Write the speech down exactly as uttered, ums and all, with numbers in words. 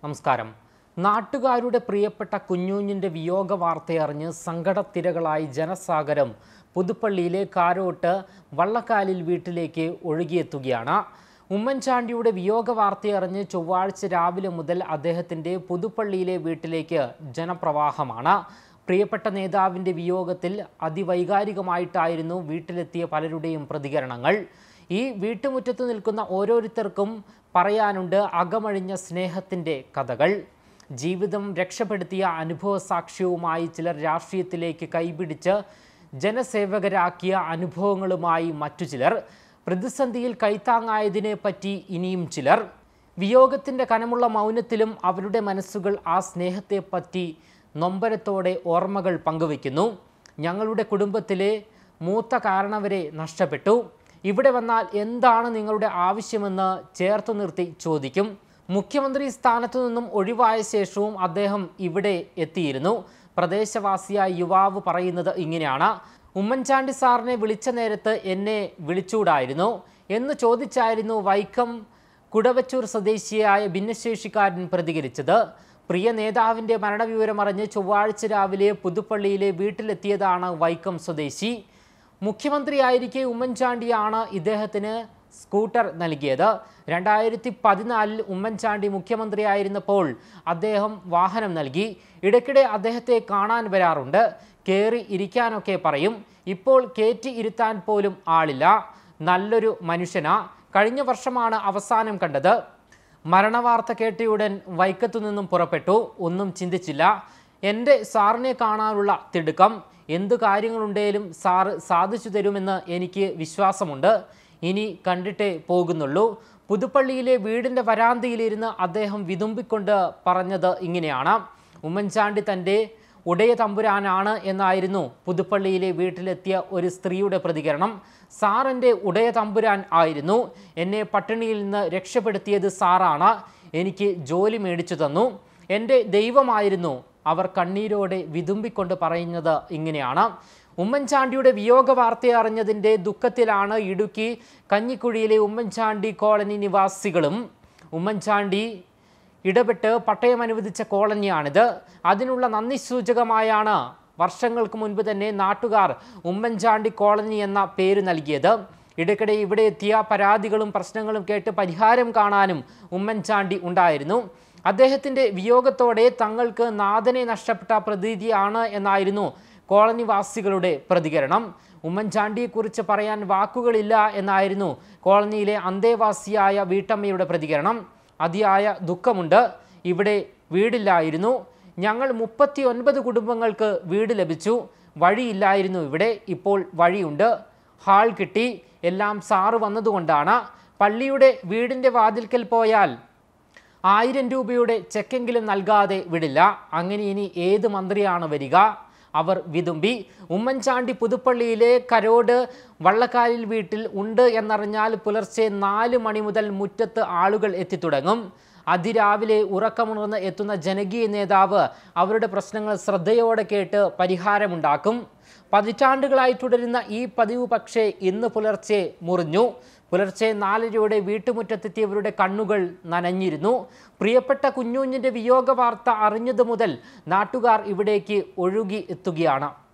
നമസ്കാരം. നാട്ടുകാരുടെ പ്രിയപ്പെട്ട കുഞ്ഞുഞ്ഞിൻ്റെ വിയോഗ വാർത്തയറിഞ്ഞ് സങ്കടത്തിരകളായി ജനസാഗരം പുതുപ്പള്ളിയിലെ കാരോട്ട് വള്ളക്കാലിൽ വീട്ടിലേക്ക് ഒഴുകിയെത്തുകയാണ്. ഉമ്മൻചാണ്ടിയുടെ വിയോഗ വാർത്തയറിഞ്ഞ് ചൊവ്വാഴ്ച രാവിലെ മുതൽ അദ്ദേഹത്തിൻ്റെ പുതുപ്പള്ളിയിലെ വീട്ടിലേക്ക് ജനപ്രവാഹമാണ്. പ്രിയപ്പെട്ട നേതാവിൻ്റെ വിയോഗത്തിൽ അതിവൈകാരികമായിട്ടായിരുന്നു വീട്ടിലെത്തിയ പലരുടെയും പ്രതികരണങ്ങൾ. ഈ വീട്ടുമുറ്റത്ത് നിൽക്കുന്ന ഓരോരുത്തർക്കും പറയാനുണ്ട് അകമഴിഞ്ഞ സ്നേഹത്തിൻ്റെ കഥകൾ. ജീവിതം രക്ഷപ്പെടുത്തിയ അനുഭവ സാക്ഷ്യവുമായി ചിലർ രാഷ്ട്രീയത്തിലേക്ക് കൈപിടിച്ച് ജനസേവകരാക്കിയ അനുഭവങ്ങളുമായി മറ്റു ചിലർ, പ്രതിസന്ധിയിൽ കൈത്താങ്ങായതിനെ പറ്റി ഇനിയും ചിലർ. വിയോഗത്തിൻ്റെ കനമുള്ള മൗനത്തിലും അവരുടെ മനസ്സുകൾ ആ സ്നേഹത്തെപ്പറ്റി നൊമ്പരത്തോടെ ഓർമ്മകൾ പങ്കുവയ്ക്കുന്നു. ഞങ്ങളുടെ കുടുംബത്തിലെ മൂത്ത കാരണവരെ നഷ്ടപ്പെട്ടു. ഇവിടെ വന്നാൽ എന്താണ് നിങ്ങളുടെ ആവശ്യമെന്ന് ചേർത്തു നിർത്തി ചോദിക്കും. മുഖ്യമന്ത്രി സ്ഥാനത്തു നിന്നും ഒഴിവായ ശേഷവും അദ്ദേഹം ഇവിടെ എത്തിയിരുന്നു. പ്രദേശവാസിയായ യുവാവ് പറയുന്നത് ഇങ്ങനെയാണ്: ഉമ്മൻചാണ്ടി സാറിനെ വിളിച്ച നേരത്ത് എന്നെ വിളിച്ചൂടായിരുന്നു എന്ന് ചോദിച്ചായിരുന്നു വൈക്കം കുടവച്ചൂർ സ്വദേശിയായ ഭിന്നശേഷിക്കാരൻ പ്രതികരിച്ചത്. പ്രിയ നേതാവിൻ്റെ മരണവിവരമറിഞ്ഞ് ചൊവ്വാഴ്ച രാവിലെ പുതുപ്പള്ളിയിലെ വീട്ടിലെത്തിയതാണ് വൈക്കം സ്വദേശി. മുഖ്യമന്ത്രിയായിരിക്കെ ഉമ്മൻചാണ്ടിയാണ് ഇദ്ദേഹത്തിന് സ്കൂട്ടർ നൽകിയത്. രണ്ടായിരത്തി പതിനാലിൽ ഉമ്മൻചാണ്ടി മുഖ്യമന്ത്രിയായിരുന്നപ്പോൾ അദ്ദേഹം വാഹനം നൽകി. ഇടയ്ക്കിടെ അദ്ദേഹത്തെ കാണാൻ വരാറുണ്ട്. കയറി ഇരിക്കാനൊക്കെ പറയും. ഇപ്പോൾ കയറ്റി ഇരുത്താൻ പോലും ആളില്ല. നല്ലൊരു മനുഷ്യനാ. കഴിഞ്ഞ വർഷമാണ് അവസാനം കണ്ടത്. മരണവാർത്ത കേട്ടയുടൻ വൈക്കത്തു നിന്നും പുറപ്പെട്ടു. ഒന്നും ചിന്തിച്ചില്ല. എൻ്റെ സാറിനെ കാണാനുള്ള തിടുക്കം. എന്തു കാര്യങ്ങളുണ്ടേലും സാറ് സാധിച്ചു തരുമെന്ന് എനിക്ക് വിശ്വാസമുണ്ട്. ഇനി കണ്ടിട്ടേ പോകുന്നുള്ളൂ. പുതുപ്പള്ളിയിലെ വീടിൻ്റെ വരാന്തയിലിരുന്ന് അദ്ദേഹം വിതുമ്പിക്കൊണ്ട് പറഞ്ഞത് ഇങ്ങനെയാണ്: ഉമ്മൻചാണ്ടി തൻ്റെ ഉടയ തമ്പുരാനാണ് എന്നായിരുന്നു പുതുപ്പള്ളിയിലെ വീട്ടിലെത്തിയ ഒരു സ്ത്രീയുടെ പ്രതികരണം. സാർ എൻ്റെ ഉടയ തമ്പുരാൻ ആയിരുന്നു. എന്നെ പട്ടിണിയിൽ നിന്ന് രക്ഷപ്പെടുത്തിയത് സാറാണ്. എനിക്ക് ജോലി മേടിച്ചു തന്നു. എൻ്റെ ദൈവമായിരുന്നു. അവർ കണ്ണീരോടെ വിതുമ്പിക്കൊണ്ട് പറയുന്നത് ഇങ്ങനെയാണ്. ഉമ്മൻചാണ്ടിയുടെ വിയോഗ വാർത്ത അറിഞ്ഞതിൻ്റെ ദുഃഖത്തിലാണ് ഇടുക്കി കഞ്ഞിക്കുഴിയിലെ ഉമ്മൻചാണ്ടി കോളനി നിവാസികളും. ഉമ്മൻചാണ്ടി ഇടപെട്ട് പട്ടയം അനുവദിച്ച കോളനിയാണിത്. അതിനുള്ള നന്ദി സൂചകമായാണ് വർഷങ്ങൾക്ക് മുൻപ് തന്നെ നാട്ടുകാർ ഉമ്മൻചാണ്ടി കോളനി എന്ന പേര് നൽകിയത്. ഇടയ്ക്കിടെ ഇവിടെ എത്തിയ പരാതികളും പ്രശ്നങ്ങളും കേട്ട് പരിഹാരം കാണാനും ഉമ്മൻചാണ്ടി ഉണ്ടായിരുന്നു. അദ്ദേഹത്തിൻ്റെ വിയോഗത്തോടെ തങ്ങൾക്ക് നാഥനെ നഷ്ടപ്പെട്ട പ്രതീതിയാണ് എന്നായിരുന്നു കോളനിവാസികളുടെ പ്രതികരണം. ഉമ്മൻചാണ്ടിയെക്കുറിച്ച് പറയാൻ വാക്കുകളില്ല എന്നായിരുന്നു കോളനിയിലെ അന്തേവാസിയായ വീട്ടമ്മയുടെ പ്രതികരണം. അതിയായ ദുഃഖമുണ്ട്. ഇവിടെ വീടില്ലായിരുന്നു. ഞങ്ങൾ മുപ്പത്തി ഒൻപത് കുടുംബങ്ങൾക്ക് വീട് ലഭിച്ചു. വഴിയില്ലായിരുന്നു ഇവിടെ. ഇപ്പോൾ വഴിയുണ്ട്. ഹാൾ കിട്ടി. എല്ലാം സാറ് വന്നതുകൊണ്ടാണ്. പള്ളിയുടെ വീടിൻ്റെ വാതിൽക്കൽ പോയാൽ ആയിരം രൂപയുടെ ചെക്കെങ്കിലും നൽകാതെ വിടില്ല. അങ്ങനെ ഇനി ഏത് മന്ത്രിയാണ് വരിക? അവർ വിതുമ്പി. ഉമ്മൻചാണ്ടി പുതുപ്പള്ളിയിലെ കരോട് വള്ളക്കാലിൽ വീട്ടിൽ ഉണ്ട് എന്നറിഞ്ഞാൽ പുലർച്ചെ നാല് മണി മുതൽ മുറ്റത്ത് ആളുകൾ എത്തിത്തുടങ്ങും. അതിരാവിലെ ഉറക്കമുണർന്ന് എത്തുന്ന ജനകീയ നേതാവ് അവരുടെ പ്രശ്നങ്ങൾ ശ്രദ്ധയോടെ കേട്ട് പരിഹാരമുണ്ടാക്കും. പതിറ്റാണ്ടുകളായി തുടരുന്ന ഈ പതിവ് പക്ഷേ ഇന്ന് പുലർച്ചെ മുറിഞ്ഞു. പുലർച്ചെ നാലരയോടെ വീട്ടുമുറ്റത്തെത്തിയവരുടെ കണ്ണുകൾ നനഞ്ഞിരുന്നു. പ്രിയപ്പെട്ട കുഞ്ഞുഞ്ഞിൻ്റെ വിയോഗ വാർത്ത അറിഞ്ഞതു മുതൽ നാട്ടുകാർ ഇവിടേക്ക് ഒഴുകി എത്തുകയാണ്.